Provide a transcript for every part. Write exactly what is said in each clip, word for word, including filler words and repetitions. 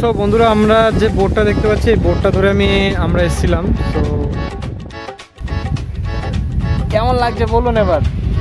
So বন্ধুরা আমরা যে বোটটা দেখতে পাচ্ছি এই বোটটা ধরে আমি আমরা এসেছিলাম। তো কেমন লাগছে বলুন এবার।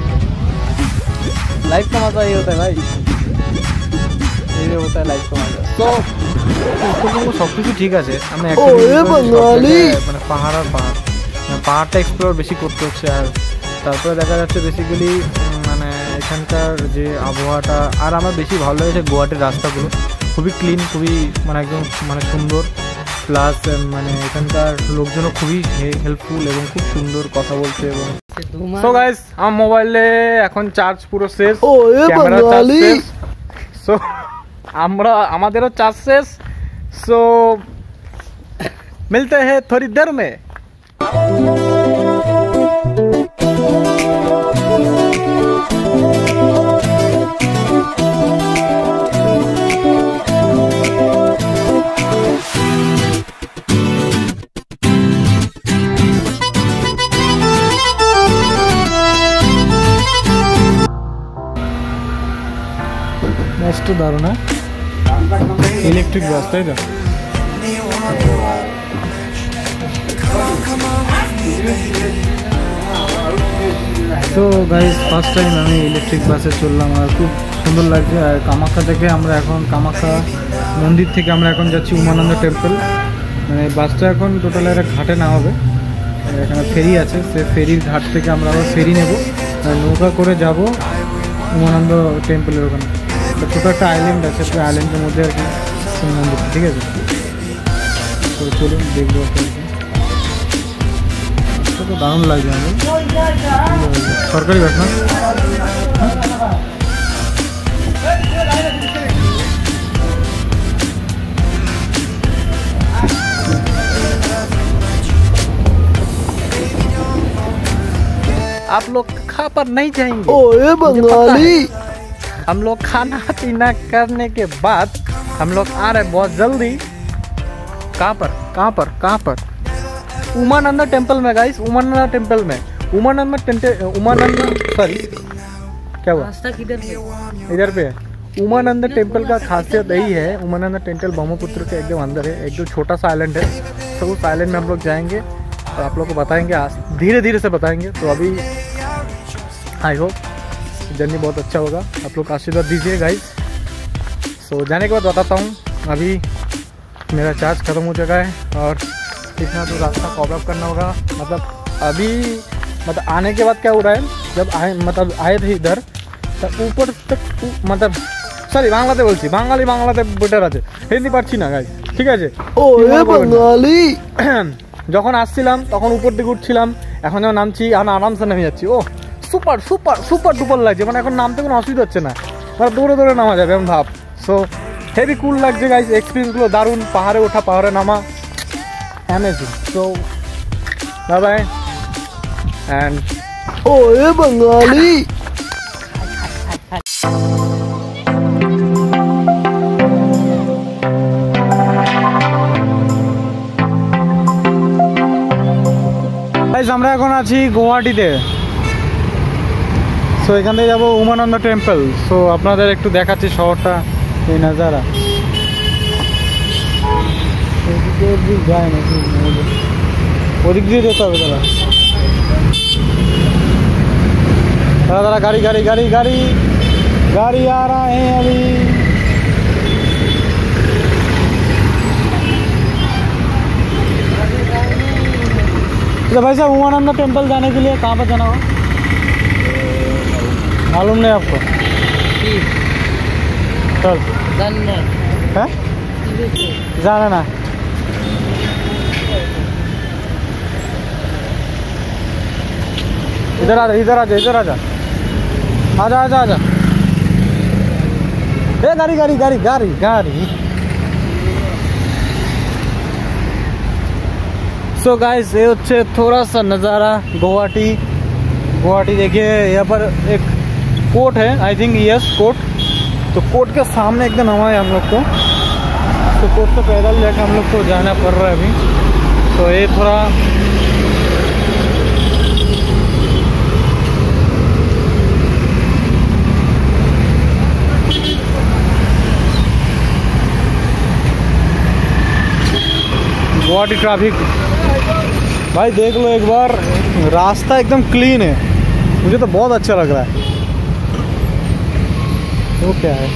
লাইফ का मजा ये होता है भाई, ये होता है लाइफ का मजा। তো সব কিছু ঠিক আছে, আমি মানে পাহাড় আর পাহাড় পাহাড়টা এক্সপ্লোর বেশি করতে হচ্ছে। আর তারপরে দেখা যাচ্ছে বেসিক্যালি মানে এখানকার যে আবহাওয়াটা আর আমার বেশি ভালো লেগেছে গুয়াহাটির রাস্তাগুলো খুবই ক্লিন, খুবই মানে একদম মানে সুন্দর, প্লাস মানে এখানকার লোকজনও খুবই হেল্পফুল এবং খুব সুন্দর কথা বলছে। এবং সো গাইস আমার মোবাইলে এখন চার্জ পুরো শেষ, ক্যামেরা চার্জ শেষ, সো আমরা আমাদেরও চার্জ শেষ। সো মিলতে हैं थोड़ी देर में। তো দারুণ ইলেকট্রিক বাস, তাই তো? তো গাইস ফার্স্ট টাইম আমি ইলেকট্রিক বাসে চললাম আর খুব সুন্দর লাগছে। আর কামাখ্যা থেকে আমরা এখন কামাখ্যা মন্দির থেকে আমরা এখন যাচ্ছি উমানন্দ টেম্পল। মানে বাসটা এখন টোটাল একটা ঘাটে না হবে, এখানে ফেরি আছে, সে ফেরির ঘাট থেকে আমরা আবার ফেরি নেব আর নৌকা করে যাব উমানন্দ টেম্পলের ওখানে। ছোটো একটা আইল্যান্ড আছে, পুরো আইল্যান্ডের মধ্যে আর কি মন্দির, ঠিক আছে? তো চলুন দেখবো, তো দারুণ লাগছে আমাদের। সরকারি বাস না? आप लोग खा पर नहीं जाएंगे? ओए बंगाली, हम लोग खाना पीना करने के बाद हम लोग आ रहे बहुत जल्दी। कहाँ पर कहाँ पर कहाँ पर? उमानंद टेम्पल में गाइस, उमानंद टेम्पल में। उमानंद उमानंद सॉरी क्या हुआ? रास्ता किधर है? इधर पे है। उमानंद टेम्पल का खासियत यही है, उमानंद टेम्पल ब्रह्मपुत्र के एकदम अंदर है, एकदम छोटा सा आइलैंड है। तो उस आइलैंड में हम लोग जाएंगे और आप लोग को बताएंगे, धीरे धीरे से बताएंगे। तो अभी आई होप जर्नी बहुत अच्छा होगा, आप लोग आशीर्वाद दीजिए गाइस। सो जाने के बाद बताता हूँ। अभी मेरा चार्ज ख़त्म हो चुका है और इतना तो रास्ता कवर अप करना होगा। मतलब अभी मतलब आने के बाद क्या हो रहा है, जब आए मतलब आए थे इधर तो ऊपर तक मतलब सॉरी बांग्लाते बोलছি, বাঙালি বাংলাতে বেটার আছে, হিন্দি পারছি না গাইস, ঠিক আছে? ও বাঙালি যখন আসছিলাম তখন উপর দিকে উঠছিলাম, এখন যখন নামছি এখন আরামসে নেমে যাচ্ছি। ও সুপার সুপার সুপার ডুপার লাগছে, মানে এখন নামতে কোনো অসুবিধা হচ্ছে না, মানে দৌড়ে দৌড়ে নামা যাবে এমন ভাব। সো হেভি কুল লাগছে গাইস, এক্সপিরিয়েন্সগুলো দারুণ, পাহাড়ে ওঠা পাহাড়ে নামা amazing. So bye bye and ও এ বাঙালি। গাইস আমরা এখন আছি গুয়াহাটিতে। সো এখান থেকে যাবো উমানন্দ টেম্পল। সো আপনাদের একটু দেখাচ্ছি শহরটা, এই নাজারা। যায় নাকি ওদিক দিয়ে যেতে হবে দাদা। दादा दादा गाड़ी गाड़ी गाड़ी गाड़ी गाड़ी आ रहा है अभी। तो भाई साहब उमानंद टेम्पल जाने के लिए कहाँ पर जाना होगा? मालूम नहीं आपको? चल है जाना ना। इधर आ जा इधर आ जा इधर आ जा आजा आजा आजा। ए गाड़ी गाड़ी गाड़ी गाड़ी गाड़ी। सो गाइस ये होच्छे थोड़ा सा नज़ारा गुवाहाटी। गुवाहाटी देखिए, यहाँ पर एक कोर्ट है, आई थिंक यस कोर्ट। तो कोर्ट के सामने एकदम हवा है हम लोग को। तो कोर्ट से पैदल जाकर हम लोग को जाना पड़ रहा है अभी। तो ये थोड़ा गुवाहाटी ट्रैफिक। भाई देख लो एक बार, रास्ता एकदम क्लीन है, मुझे तो बहुत अच्छा लग रहा है। वो क्या है,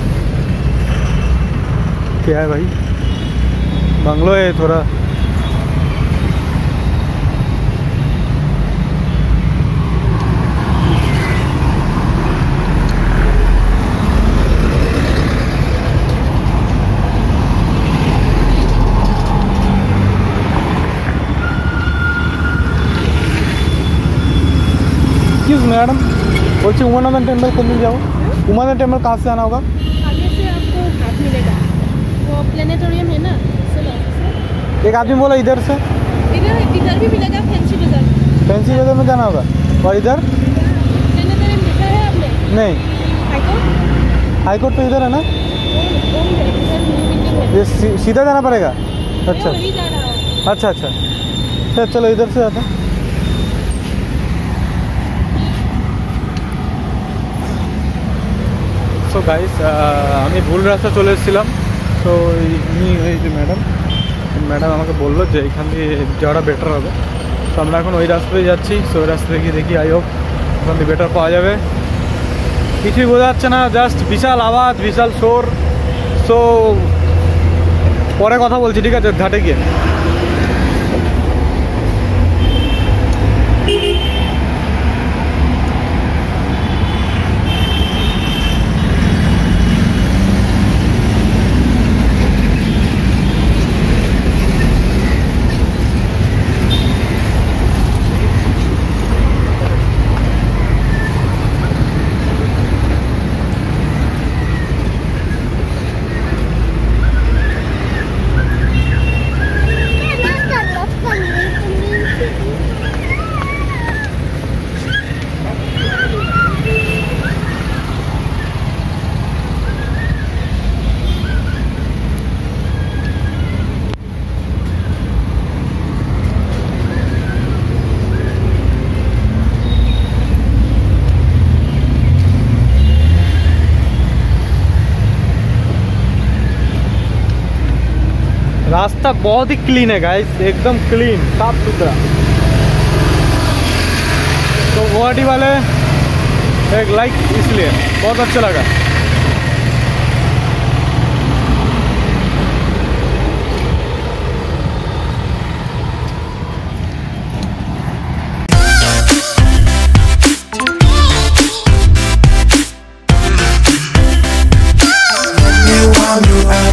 क्या है भाई? बंगलो है थोड़ा। एक्सक्यूज मैडम, बोलते उमानंदन टेम्पल को मिल जाओ। उमानंदन टेम्पल कहाँ से आना होगा? आगे से आपको घाट मिलेगा, वो प्लेनेटोरियम है ना, एक आदमी बोला इधर से। इधर इधर भी मिलेगा, फैंसी बाजार। फैंसी बाजार में जाना होगा। और इधर प्लेनेटोरियम देखा है आपने? नहीं। हाईकोर्ट हाईकोर्ट तो इधर है ना? वो वो है, इधर मीटिंग है। ये सी, सीधा जाना पड़ेगा? अच्छा वही जा रहा हूँ। अच्छा अच्छा, तो चलो इधर से जाता। সো গাইস, আমি ভুল রাস্তা চলে এসেছিলাম। তো ইনি এই যে ম্যাডাম ম্যাডাম আমাকে বললো যে এখান দিয়ে যাওয়াটা বেটার হবে। তো আমরা এখন ওই রাস্তায় যাচ্ছি। সো ওই রাস্তা থেকে দেখি আই হোপ ওখান দিয়ে বেটার পাওয়া যাবে। কিছুই বোঝা যাচ্ছে না, জাস্ট বিশাল আওয়াজ, বিশাল শোর। সো পরে কথা বলছি, ঠিক আছে, ঘাটে গিয়ে। रास्ता बहुत ही क्लीन है गाइस, एकदम क्लीन, साफ सुथरा। तो गुवाहाटी वाले एक लाइक इसलिए बहुत अच्छा लगा। You